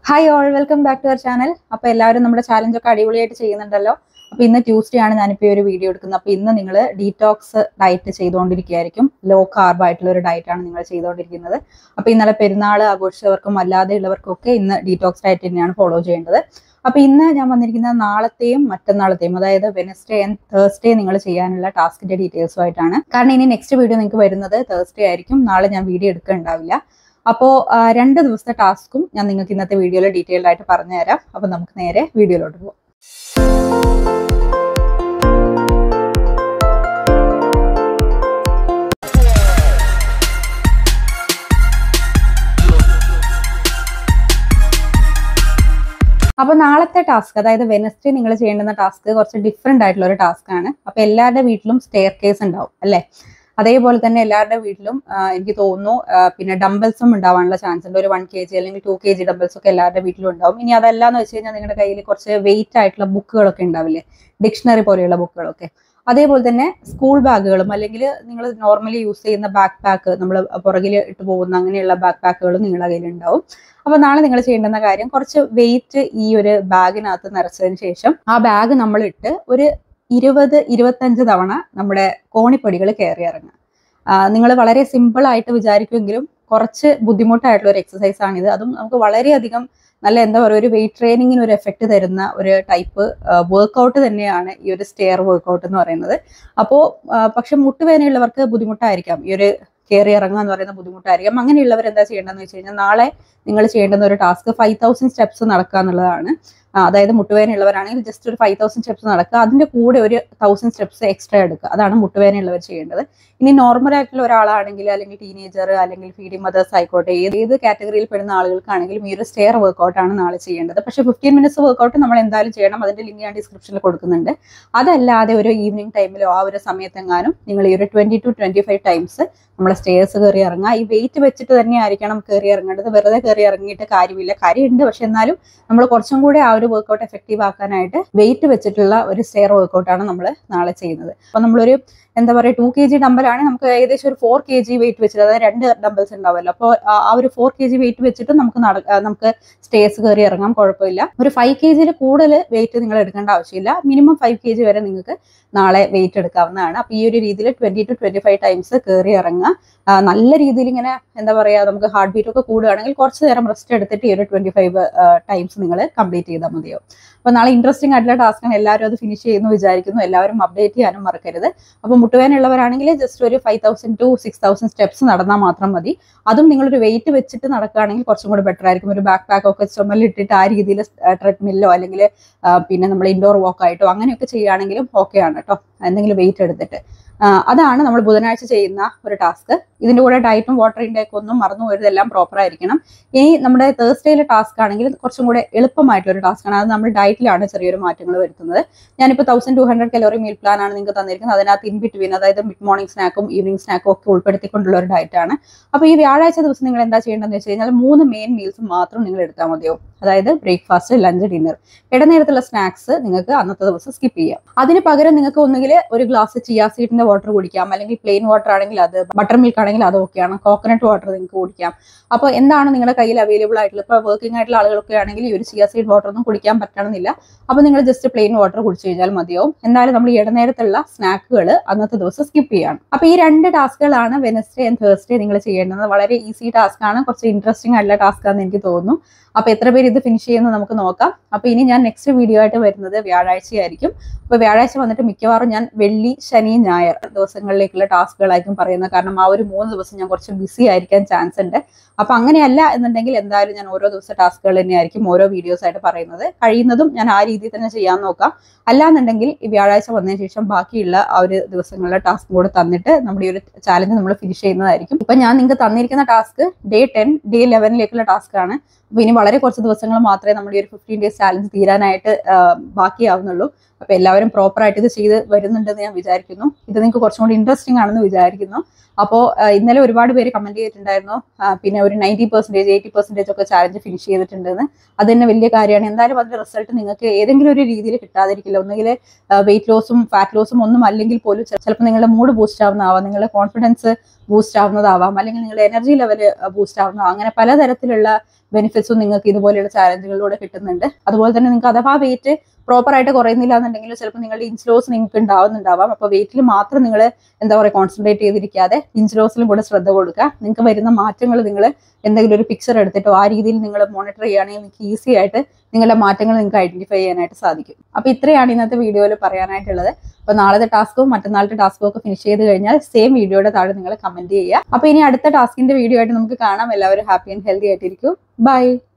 Hi all, welcome back to our channel. അപ്പോൾ എല്ലാവരും നമ്മുടെ ചാലഞ്ച് ഒക്കെ അടിപൊളിയായിട്ട് ചെയ്യുന്നുണ്ടല്ലോ. അപ്പോൾ ഇന്ന് ട്യൂസ്ഡേ ആണ് ഞാൻ ഇപ്പോൾ ഒരു വീഡിയോ എടുക്കുന്നത്. അപ്പോൾ ഇന്ന് നിങ്ങൾ ഡീറ്റോക്സ് ഡയറ്റ് ചെയ്തുകൊണ്ടിരിക്കുകയായിരിക്കും. ലോ കാർബ് ആയിട്ടുള്ള ഒരു ഡയറ്റ് ആണ് നിങ്ങൾ ചെയ്തുകൊണ്ടിരിക്കുന്നത്. അപ്പോൾ ഇന്നലെ പെരുന്നാൾ ആഘോഷിച്ചവർക്കും അല്ലാതെ ഉള്ളവർക്കും ഒക്കെ ഇന്ന് ഡീറ്റോക്സ് ഡയറ്റ് തന്നെയാണ് ഫോളോ ചെയ്യേണ്ടത്. അപ്പോൾ ഇന്ന് ഞാൻ വന്നിരിക്കുന്നത് നാളത്തെയും മറ്റന്നാളത്തെയും അതായത് വെനസ്ഡേ ആൻഡ് തേഴ്സ്ഡേ നിങ്ങൾ ചെയ്യാനുള്ള ടാസ്കിന്റെ ഡീറ്റെയിൽസുമായിട്ടാണ്. കാരണം ഇനി നെക്സ്റ്റ് വീഡിയോ നിങ്ങൾക്ക് വരുന്നത് തേഴ്സ്ഡേ ആയിരിക്കും. നാളെ ഞാൻ വീഡിയോ എടുക്കുന്നുണ്ടാവില്ല. അപ്പോൾ 2 ദിവസത്തെ ടാസ്കും ഞാൻ നിങ്ങൾക്ക് ഇന്നത്തെ വീഡിയോയിൽ ഡീറ്റെയിൽഡ് ആയിട്ട് പറഞ്ഞുതരാം. അപ്പോൾ നമുക്ക് നേരെ വീഡിയോയിലോട്ട് പോകാം. അപ്പോൾ നാളത്തെ ടാസ്ക് അതായത് വെനസ്ഡേ നിങ്ങൾ ചെയ്യേണ്ടുന്ന ടാസ്ക് കുറച്ച് ഡിഫറെന്റ് ആയിട്ടുള്ള ഒരു ടാസ്ക് ആണ്. അപ്പോൾ എല്ലാവരുടെ വീട്ടിലും സ്റ്റെയർ കേസ് ഉണ്ടാവും അല്ലേ? അതേപോലെ തന്നെ എല്ലാവരുടെ വീട്ടിലും എനിക്ക് തോന്നുന്നു പിന്നെ ഡംബൽസും ഉണ്ടാവാനുള്ള ചാൻസ് ഉണ്ട്. ഒരു 1 kg അല്ലെങ്കിൽ 2 kg ഡംബൽസ് ഒക്കെ എല്ലാവരുടെ വീട്ടിലും ഉണ്ടാവും. ഇനി അതല്ലാന്ന് വെച്ച് കഴിഞ്ഞാൽ നിങ്ങളുടെ കയ്യിൽ കുറച്ച് വെയിറ്റ് ആയിട്ടുള്ള ബുക്കുകളൊക്കെ ഉണ്ടാവില്ലേ, ഡിക്ഷണറി പോലെയുള്ള ബുക്കുകളൊക്കെ. അതേപോലെ തന്നെ സ്കൂൾ ബാഗുകളും അല്ലെങ്കിൽ നിങ്ങൾ നോർമലി യൂസ് ചെയ്യുന്ന ബാക്ക് പാക്ക്, നമ്മൾ പുറകിൽ ഇട്ട് പോകുന്ന അങ്ങനെയുള്ള ബാക്ക് പാക്കുകളും നിങ്ങളുടെ കയ്യിൽ ഉണ്ടാവും. അപ്പൊ നാളെ നിങ്ങൾ ചെയ്യേണ്ടുന്ന കാര്യം കുറച്ച് വെയിറ്റ് ഈ ഒരു ബാഗിനകത്ത് നിറച്ചതിന് ശേഷം ആ ബാഗ് നമ്മൾ ഇട്ട് ഒരു 20-25 തവണ നമ്മുടെ കോണിപ്പടികൾ കയറി ഇറങ്ങുക. നിങ്ങൾ വളരെ സിമ്പിൾ ആയിട്ട് വിചാരിക്കുമെങ്കിലും കുറച്ച് ബുദ്ധിമുട്ടായിട്ടുള്ള ഒരു എക്സസൈസ് ആണിത്. അതും നമുക്ക് വളരെയധികം നല്ല എന്താ പറയുക, ഒരു വെയിറ്റ് ട്രെയിനിങ്ങിന് ഒരു എഫക്റ്റ് തരുന്ന ഒരു ടൈപ്പ് വർക്കൗട്ട് തന്നെയാണ് ഈ ഒരു സ്റ്റെയർ വർക്കൗട്ട് എന്ന് പറയുന്നത്. അപ്പോൾ പക്ഷെ മുട്ടുവേദനയുള്ളവർക്ക് ബുദ്ധിമുട്ടായിരിക്കാം, ഈ ഒരു കയറി ഇറങ്ങുക എന്ന് പറയുന്ന ബുദ്ധിമുട്ടായിരിക്കാം. അങ്ങനെയുള്ളവർ എന്താ ചെയ്യേണ്ടതെന്ന് വെച്ച് കഴിഞ്ഞാൽ നാളെ നിങ്ങൾ ചെയ്യേണ്ടുന്ന ഒരു ടാസ്ക് 5000 സ്റ്റെപ്സ് നടക്കുക എന്നുള്ളതാണ്. അതായത് മുട്ടുവേദനയുള്ളവരാണെങ്കിൽ ജസ്റ്റ് ഒരു 5000 സ്റ്റെപ്സ് നടക്കുക, അതിന്റെ കൂടെ ഒരു 1000 സ്റ്റെപ്സ് എക്സ്ട്രാ എടുക്കുക. അതാണ് മുട്ടുവേദനയുള്ളവർ ചെയ്യേണ്ടത്. ഇനി നോർമൽ ആയിട്ടുള്ള ഒരാളാണെങ്കിൽ അല്ലെങ്കിൽ ടീനേജർ അല്ലെങ്കിൽ ഫീഡിംഗ് മദേഴ്സ് ആയിക്കോട്ടെ, ഏത് കാറ്റഗറിയിൽ പെടുന്ന ആളുകൾക്കാണെങ്കിലും ഈ ഒരു സ്റ്റെയർ വർക്കൗട്ടാണ് നാളെ ചെയ്യേണ്ടത്. പക്ഷേ 15 മിനിറ്റ്സ് വർക്കൗട്ട് നമ്മൾ എന്തായാലും ചെയ്യണം. അതിന്റെ ലിങ്ക് ഞാൻ ഡിസ്ക്രിപ്ഷനിൽ കൊടുക്കുന്നുണ്ട്. അതല്ലാതെ ഒരു ഈവനിങ് ടൈമിലോ ആ ഒരു സമയത്തെങ്ങാനും നിങ്ങൾ ഈ ഒരു 20 to 25 ടൈംസ് നമ്മളെ സ്റ്റേഴ്സ് കയറി ഇറങ്ങുക. ഈ വെയിറ്റ് വെച്ചിട്ട് തന്നെ ആയിരിക്കണം കയറി ഇറങ്ങേണ്ടത്. വെറുതെ കയറി ഇറങ്ങിയിട്ട് കാര്യമില്ല. കാര്യമുണ്ട്, പക്ഷെ എന്നാലും നമ്മൾ കുറച്ചും കൂടെ ആ ഒരു വർക്കൗട്ട് എഫക്റ്റീവ് ആക്കാനായിട്ട് വെയിറ്റ് വെച്ചിട്ടുള്ള ഒരു സ്റ്റെയർ വർക്കൗട്ടാണ് നമ്മൾ നാളെ ചെയ്യുന്നത്. അപ്പൊ നമ്മളൊരു എന്താ പറയുക 2 kg ഡമ്പലാണ് നമുക്ക് ഏകദേശം ഒരു 4 kg വെയിറ്റ് വെച്ചിട്ട്, അതായത് 2 ഡമ്പൽസ് ഉണ്ടാവുമല്ലോ. അപ്പോൾ ആ ഒരു 4 kg വെയിറ്റ് വെച്ചിട്ട് നമുക്ക് സ്റ്റേഴ്സ് കയറി ഇറങ്ങാം, കുഴപ്പമില്ല. ഒരു 5 kg കൂടുതൽ വെയിറ്റ് നിങ്ങൾ എടുക്കേണ്ട ആവശ്യമില്ല. മിനിമം 5 kg വരെ നിങ്ങൾക്ക് നാളെ വെയിറ്റ് എടുക്കാവുന്നതാണ്. അപ്പൊ ഈ ഒരു രീതിയിൽ 20 to 25 ടൈംസ് കയറി ഇറങ്ങുക. നല്ല രീതിയിൽ ഇങ്ങനെ എന്താ പറയുക, നമുക്ക് ഹാർട്ട് ബീറ്റ് ഒക്കെ കൂടുകയാണെങ്കിൽ കുറച്ച് നേരം റെസ്റ്റ് എടുത്തിട്ട് ഈ ഒരു 25 ടൈംസ് നിങ്ങൾ കംപ്ലീറ്റ് ചെയ്താൽ മതിയോ. അപ്പോൾ നാളെ ഇൻട്രസ്റ്റിംഗ് ആയിട്ടുള്ള ടാസ്ക്കാണ്. എല്ലാവരും അത് ഫിനിഷ് ചെയ്യുന്നു വിചാരിക്കുന്നു. എല്ലാവരും അപ്ഡേറ്റ് ചെയ്യാനും മറക്കരുത്. അപ്പോൾ മുട്ടുവേദനയുള്ളവരാണെങ്കിൽ ജസ്റ്റ് ഒരു 5000 to 6000 സ്റ്റെപ്സ് നടന്നാൽ മാത്രം മതി. അതും നിങ്ങളൊരു വെയിറ്റ് വെച്ചിട്ട് നടക്കുകയാണെങ്കിൽ കുറച്ചും കൂടി ബെറ്റർ ആയിരിക്കും. ഒരു ബാക്ക് പാക്ക് ഒക്കെ ചുമലിട്ടിട്ട് ആ രീതിയിൽ ട്രെഡ്മില്ലോ അല്ലെങ്കിൽ പിന്നെ നമ്മൾ ഇൻഡോർ വോക്ക് ആയിട്ടോ അങ്ങനെയൊക്കെ ചെയ്യുകയാണെങ്കിലും ഓക്കെ ആണ് കേട്ടോ, എന്തെങ്കിലും വെയിറ്റ് എടുത്തിട്ട്. അതാണ് നമ്മൾ ബുധനാഴ്ച ചെയ്യുന്ന ഒരു ടാസ്ക്. ഇതിന്റെ കൂടെ ഡയറ്റും വാട്ടർ ഇൻടേക്ക് ഒന്നും മറന്നു പോയതെല്ലാം പ്രോപ്പർ ആയിരിക്കണം. ഇനി നമ്മുടെ തേഴ്സ്ഡേയിലെ ടാസ്ക് ആണെങ്കിൽ കുറച്ചും കൂടെ എളുപ്പമായിട്ടുള്ള ഒരു ടാസ്ക് ആണ്. അത് നമ്മൾ ഡയറ്റിലാണ് ചെറിയൊരു മാറ്റങ്ങൾ വരുത്തുന്നത്. ഞാനിപ്പോൾ 1200 കലോറി മീൽ പ്ലാൻ ആണ് നിങ്ങൾക്ക് തന്നിരിക്കുന്നത്. അതിനകത്ത് ഇൻ ബിറ്റ്വീൻ അതായത് മിഡ് മോർണിംഗ് സ്നാക്കും ഈവനിങ് സ്നാക്കും ഒക്കെ ഉൾപ്പെടുത്തിക്കൊണ്ടുള്ള ഒരു ഡയറ്റാണ്. അപ്പോൾ ഈ വ്യാഴാഴ്ച ദിവസം നിങ്ങൾ എന്താ ചെയ്യേണ്ടതെന്ന് വെച്ച് കഴിഞ്ഞാൽ 3 മെയിൻ മീൽസ് മാത്രം നിങ്ങൾ എടുത്താൽ മതിയോ. അതായത് ബ്രേക്ക്ഫാസ്റ്റ്, ലഞ്ച്, ഡിന്നർ. ഇടനേരത്തുള്ള സ്നാക്സ് നിങ്ങൾക്ക് അന്നത്തെ ദിവസം സ്കിപ്പ് ചെയ്യാം. അതിന് പകരം നിങ്ങൾക്ക് ഒന്നുകിൽ ഒരു ഗ്ലാസ് ചിയാ സീഡിന്റെ വാട്ടർ കുടിക്കാം, അല്ലെങ്കിൽ പ്ലെയിൻ വാട്ടർ ആണെങ്കിൽ അത്, ബട്ടർ മിൽക്ക് ആണെങ്കിൽ അത് ഓക്കെയാണ്, കോക്കനട്ട് വാട്ടർ നിങ്ങൾക്ക് കുടിക്കാം. അപ്പോൾ എന്താണ് നിങ്ങളുടെ കയ്യിൽ അവൈലബിൾ ആയിട്ടുള്ള, ഇപ്പോൾ വർക്കിംഗ് ആയിട്ടുള്ള ആളുകളൊക്കെ ആണെങ്കിൽ ഈ ഒരു ചിയാ സീഡ് വാട്ടർ ഒന്നും കുടിക്കാൻ പറ്റണമെന്നില്ല. അപ്പോൾ നിങ്ങൾ ജസ്റ്റ് പ്ലെയിൻ വാട്ടർ കുടിച്ചു കഴിഞ്ഞാൽ മതിയാവും. എന്നാലും നമ്മൾ ഇടനേരത്തുള്ള സ്നാക്കുകൾ അന്നത്തെ ദിവസം സ്കിപ്പ് ചെയ്യണം. അപ്പോൾ ഈ 2 ടാസ്കുകളാണ് വെനസ്ഡേ ആൻഡ് തേഴ്സ്ഡേ നിങ്ങൾ ചെയ്യേണ്ടത്. വളരെ ഈസി ടാസ്ക് ആണ്, കുറച്ച് ഇൻട്രസ്റ്റിംഗ് ആയിട്ടുള്ള ടാസ്ക് ആണെന്ന് എനിക്ക് തോന്നുന്നു. അപ്പോൾ എത്ര പേര് ഇത് ഫിനിഷ് ചെയ്യുന്നത് നമുക്ക് നോക്കാം. അപ്പോൾ ഇനി ഞാൻ നെക്സ്റ്റ് വീഡിയോ ആയിട്ട് വരുന്നത് വ്യാഴാഴ്ചയായിരിക്കും. അപ്പോൾ വ്യാഴാഴ്ച വന്നിട്ട് മിക്കവാറും ഞാൻ വെള്ളി, ശനി, ഞായർ ദിവസങ്ങളിലേക്കുള്ള ടാസ്കുകളായിരിക്കും പറയുന്നത്. കാരണം ആ ഒരു 3 ദിവസം ഞാൻ കുറച്ച് ബിസി ആയിരിക്കാൻ ചാൻസ് ഉണ്ട്. അപ്പോൾ അങ്ങനെയല്ല എന്നുണ്ടെങ്കിൽ എന്തായാലും ഞാൻ ഓരോ ദിവസം ടാസ്കുകൾ തന്നെയായിരിക്കും ഓരോ വീഡിയോസ് ആയിട്ട് പറയുന്നത്. കഴിയുന്നതും ഞാൻ ആ രീതിയിൽ തന്നെ ചെയ്യാൻ നോക്കാം. അല്ലാന്നുണ്ടെങ്കിൽ ഈ വ്യാഴാഴ്ച വന്നതിന് ശേഷം ബാക്കിയുള്ള ആ ഒരു ദിവസങ്ങളിലെ ടാസ്ക് കൂടെ തന്നിട്ട് നമ്മുടെ ഈ ഒരു ചാലഞ്ച് നമ്മൾ ഫിനിഷ് ചെയ്യുന്നതായിരിക്കും. ഇപ്പൊ ഞാൻ നിങ്ങൾക്ക് തന്നിരിക്കുന്ന ടാസ്ക് ഡേ 10, ഡേ 11ലേക്കുള്ള ടാസ്ക് ആണ്. അപ്പൊ ഇനി വളരെ കുറച്ച് ദിവസങ്ങൾ മാത്രമേ നമ്മുടെ ഈ ഒരു 15 ഡേയ്സ് ചാലഞ്ച് തീരാനായിട്ട് ബാക്കിയാവുന്നുള്ളൂ. അപ്പൊ എല്ലാവരും പ്രോപ്പർ ആയിട്ട് ഇത് ചെയ്ത് വരുന്നുണ്ടെന്ന് ഞാൻ വിചാരിക്കുന്നു. ഇത് നിങ്ങൾക്ക് കുറച്ചും കൂടി ഇൻട്രസ്റ്റിംഗ് ആണെന്ന് വിചാരിക്കുന്നു. അപ്പോൾ ഇന്നലെ ഒരുപാട് പേര് കമന്റ് ചെയ്തിട്ടുണ്ടായിരുന്നു, പിന്നെ ഒരു 90%, 80% ഒക്കെ ചാലഞ്ച് ഫിനിഷ് ചെയ്തിട്ടുണ്ടെന്ന്. അത് തന്നെ വലിയ കാര്യമാണ്. എന്തായാലും അതിന്റെ റിസൾട്ട് നിങ്ങൾക്ക് ഏതെങ്കിലും ഒരു രീതിയിൽ കിട്ടാതിരിക്കില്ല. ഒന്നുകിൽ വെയിറ്റ് ലോസും ഫാറ്റ് ലോസും ഒന്നും അല്ലെങ്കിൽ പോലും ചിലപ്പോൾ നിങ്ങളുടെ മൂഡ് ബൂസ്റ്റ് ആവുന്നതാവാം, നിങ്ങളുടെ കോൺഫിഡൻസ് ബൂസ്റ്റ് ആവുന്നതാവാം, അല്ലെങ്കിൽ നിങ്ങളുടെ എനർജി ലെവൽ ബൂസ്റ്റ് ആവുന്നതാവാം. അങ്ങനെ പലതരത്തിലുള്ള ബെനിഫിറ്റ്സും നിങ്ങൾക്ക് ഇതുപോലെയുള്ള ചാലഞ്ചുകളിലൂടെ കിട്ടുന്നുണ്ട്. അതുപോലെ തന്നെ നിങ്ങൾക്ക് അഥവാ വെയിറ്റ് പ്രോപ്പർ ആയിട്ട് കുറയുന്നില്ല എന്നുണ്ടെങ്കിൽ ചിലപ്പോൾ നിങ്ങളുടെ ഇൻസ് നിങ്ങൾക്ക് ഉണ്ടാവുന്നുണ്ടാവാം. അപ്പോൾ വെയിറ്റിൽ മാത്രം നിങ്ങൾ എന്താ പറയുക കോൺസെൻട്രേറ്റ് ചെയ്തിരിക്കാതെ ഇൻസ് കൂടെ ശ്രദ്ധ കൊടുക്കുക. നിങ്ങൾക്ക് വരുന്ന മാറ്റങ്ങൾ നിങ്ങൾ എന്തെങ്കിലും ഒരു പിക്ചർ എടുത്തിട്ടോ ആ രീതിയിൽ നിങ്ങൾ മോണിറ്റർ ചെയ്യുകയാണെങ്കിൽ നിങ്ങൾക്ക് ഈസി ആയിട്ട് നിങ്ങളുടെ മാറ്റങ്ങൾ നിങ്ങൾക്ക് ഐഡന്റിഫൈ ചെയ്യാനായിട്ട് സാധിക്കും. അപ്പോൾ ഇത്രയാണ് ഇന്നത്തെ വീഡിയോയിൽ പറയാനായിട്ടുള്ളത്. അപ്പോൾ നാളത്തെ ടാസ്കും മറ്റന്നാളത്തെ ടാസ്കും ഒക്കെ ഫിനിഷ് ചെയ്ത് കഴിഞ്ഞാൽ സെയിം വീഡിയോയുടെ താഴെ നിങ്ങൾ കമന്റ് ചെയ്യുക. അപ്പോൾ ഇനി അടുത്ത ടാസ്കിന്റെ വീഡിയോ ആയിട്ട് നമുക്ക് കാണാം. എല്ലാവരും ഹാപ്പി ആൻഡ് ഹെൽത്തി ആയിട്ടിരിക്കും. ബൈ.